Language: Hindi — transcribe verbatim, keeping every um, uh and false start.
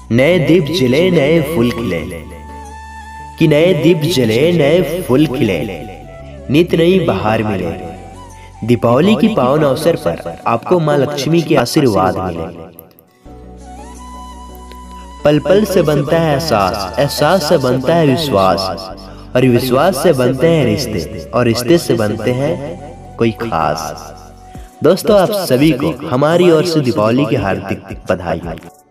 नए दीप जले नए फूल खिले, कि नए दीप जले नए फूल खिले, नित नई बहार मिले। दीपावली की पावन अवसर पर आपको मां लक्ष्मी के आशीर्वाद मिले। पल पल से बनता है एहसास, एहसास से बनता है विश्वास, और विश्वास से बनते हैं रिश्ते, और रिश्ते से बनते हैं कोई खास। दोस्तों, आप सभी को हमारी ओर से दीपावली की हार्दिक बधाई।